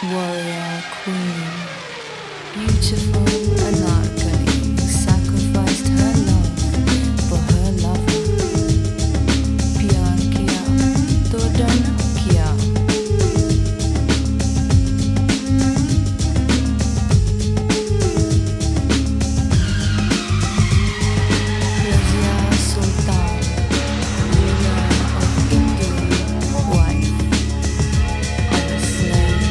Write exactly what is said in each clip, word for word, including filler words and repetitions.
warrior queen, beautiful Anarkali, sacrificed her love for her lover. Pyar kiya, to done kiya. Razia Sultan, ruler of India, wife of a slave.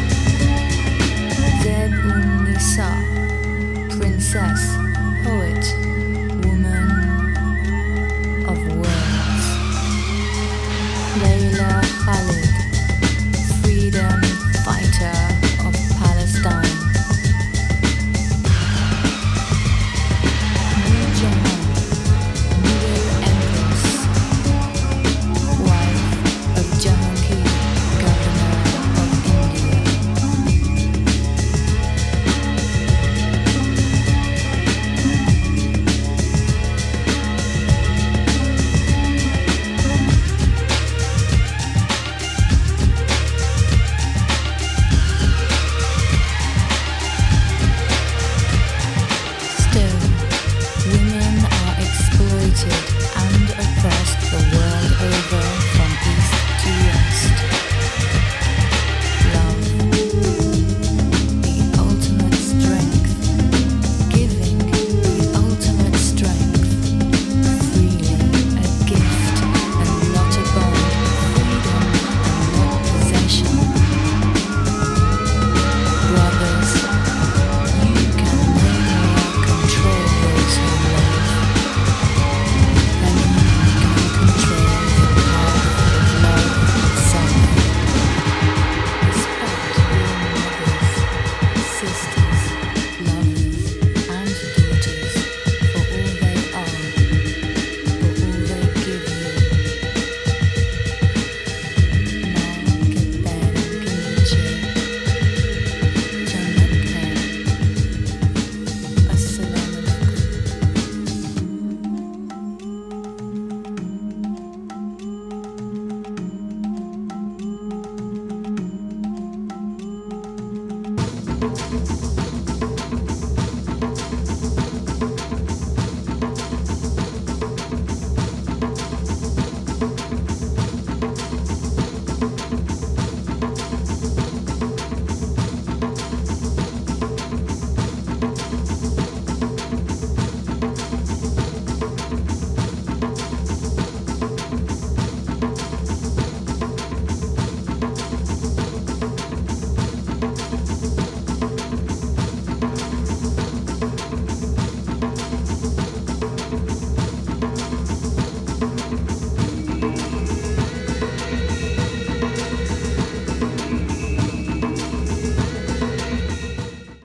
Zeb-un-Nisa, princess, poet, woman of words. Layla Khalid, freedom fighter of Palestine. Nur Jahan, Mughal empress, wife of Jahangir, governor of India. Still, women are exploited and oppressed the world over from east to west. Love, the ultimate strength, giving the ultimate strength, freely a gift and not a bond, freedom and not possession. Brothers, you can no more control those who love than you can control the path of love itself. Respect your mothers, sisters, lovers, and daughters for all they are, for all they give you. Ma ke पैरों के नीचे जन्नत है. अस्सलाम वालेकुम.